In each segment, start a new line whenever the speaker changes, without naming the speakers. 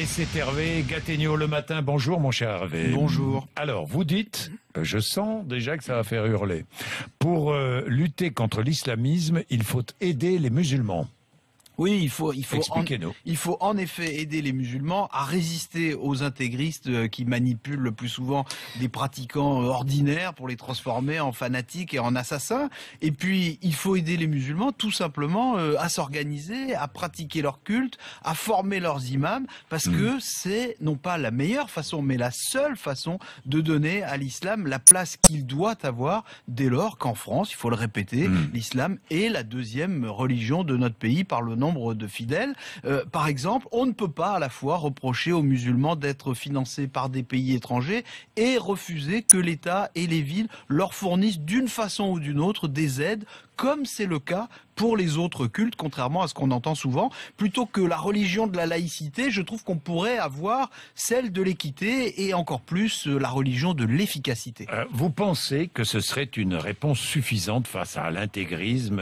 Et c'est Hervé Gattegno le matin. Bonjour mon cher Hervé.
Bonjour.
Alors, vous dites, je sens déjà que ça va faire hurler. Pour lutter contre l'islamisme, il faut aider les musulmans.
Oui, il faut en effet aider les musulmans à résister aux intégristes qui manipulent le plus souvent des pratiquants ordinaires pour les transformer en fanatiques et en assassins. Et puis, il faut aider les musulmans tout simplement à s'organiser, à pratiquer leur culte, à former leurs imams, parce que c'est non pas la meilleure façon, mais la seule façon de donner à l'islam la place qu'il doit avoir, dès lors qu'en France, il faut le répéter, l'islam est la deuxième religion de notre pays par le nombre de fidèles. Par exemple, on ne peut pas à la fois reprocher aux musulmans d'être financés par des pays étrangers et refuser que l'État et les villes leur fournissent d'une façon ou d'une autre des aides, comme c'est le cas pour les autres cultes, contrairement à ce qu'on entend souvent. Plutôt que la religion de la laïcité, je trouve qu'on pourrait avoir celle de l'équité et encore plus la religion de l'efficacité.
Vous pensez que ce serait une réponse suffisante face à l'intégrisme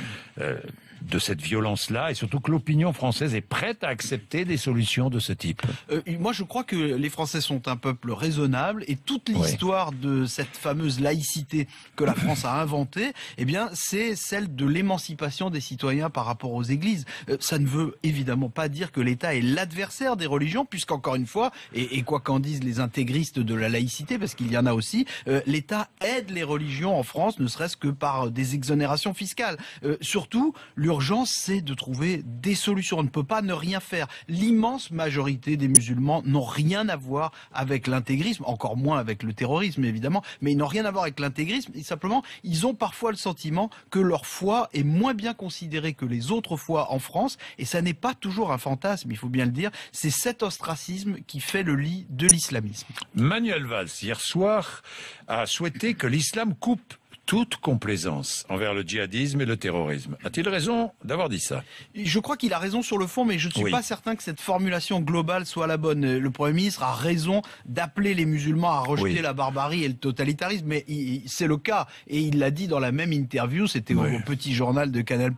de cette violence-là, et surtout que l'opinion française est prête à accepter des solutions de ce type?
Moi, je crois que les Français sont un peuple raisonnable, et toute l'histoire de cette fameuse laïcité que la France a inventée, eh bien, c'est celle de l'émancipation des citoyens par rapport aux églises. Ça ne veut évidemment pas dire que l'État est l'adversaire des religions, puisqu'encore une fois, et quoi qu'en disent les intégristes de la laïcité, parce qu'il y en a aussi, l'État aide les religions en France, ne serait-ce que par des exonérations fiscales. Surtout, l'urgence, c'est de trouver des solutions. On ne peut pas ne rien faire. L'immense majorité des musulmans n'ont rien à voir avec l'intégrisme, encore moins avec le terrorisme, évidemment, mais ils n'ont rien à voir avec l'intégrisme, et simplement, ils ont parfois le sentiment que leur foi est moins bien considérée que les autres foi en France, et ça n'est pas toujours un fantasme, il faut bien le dire, c'est cet ostracisme qui fait le lit de l'islamisme.
Manuel Valls, hier soir, a souhaité que l'islam coupe toute complaisance envers le djihadisme et le terrorisme. A-t-il raison d'avoir dit ça?
Je crois qu'il a raison sur le fond, mais je ne suis pas certain que cette formulation globale soit la bonne. Le Premier ministre a raison d'appeler les musulmans à rejeter la barbarie et le totalitarisme, mais c'est le cas. Et il l'a dit dans la même interview, c'était au petit journal de Canal+,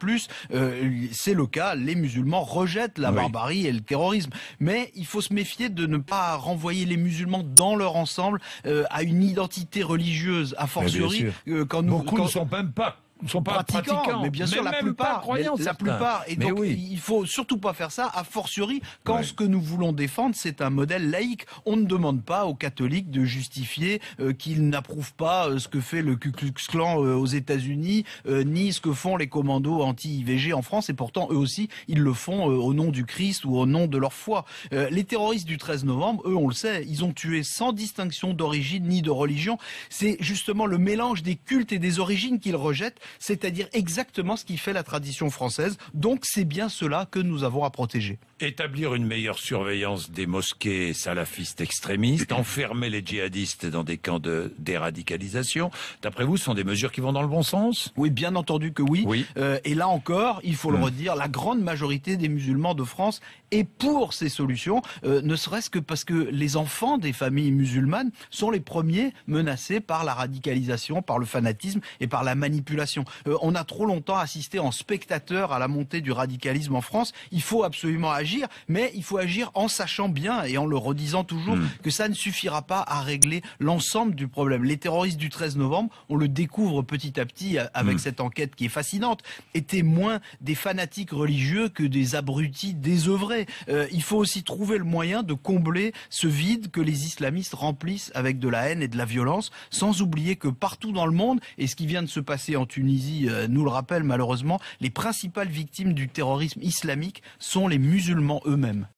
c'est le cas, les musulmans rejettent la barbarie et le terrorisme. Mais il faut se méfier de ne pas renvoyer les musulmans dans leur ensemble à une identité religieuse, a fortiori quand
beaucoup ne sont même pas pratiquants,
mais bien sûr la plupart, et
mais
donc il faut surtout pas faire ça, a fortiori quand ce que nous voulons défendre c'est un modèle laïque. On ne demande pas aux catholiques de justifier qu'ils n'approuvent pas ce que fait le Ku Klux Klan aux États-Unis, ni ce que font les commandos anti-IVG en France, et pourtant eux aussi ils le font au nom du Christ ou au nom de leur foi. Les terroristes du 13 novembre, eux on le sait, ils ont tué sans distinction d'origine ni de religion. C'est justement le mélange des cultes et des origines qu'ils rejettent, c'est-à-dire exactement ce qui fait la tradition française. Donc c'est bien cela que nous avons à protéger.
Établir une meilleure surveillance des mosquées salafistes extrémistes, enfermer les djihadistes dans des camps de déradicalisation, d'après vous, ce sont des mesures qui vont dans le bon sens?
Oui, bien entendu que oui. Et là encore, il faut le redire, la grande majorité des musulmans de France est pour ces solutions, ne serait-ce que parce que les enfants des familles musulmanes sont les premiers menacés par la radicalisation, par le fanatisme et par la manipulation. On a trop longtemps assisté en spectateur à la montée du radicalisme en France. Il faut absolument agir, mais il faut agir en sachant bien et en le redisant toujours que ça ne suffira pas à régler l'ensemble du problème. Les terroristes du 13 novembre, on le découvre petit à petit avec cette enquête qui est fascinante, étaient moins des fanatiques religieux que des abrutis désœuvrés. Il faut aussi trouver le moyen de combler ce vide que les islamistes remplissent avec de la haine et de la violence, sans oublier que partout dans le monde, et ce qui vient de se passer en Tunisie nous le rappelle malheureusement, les principales victimes du terrorisme islamique sont les musulmans eux-mêmes.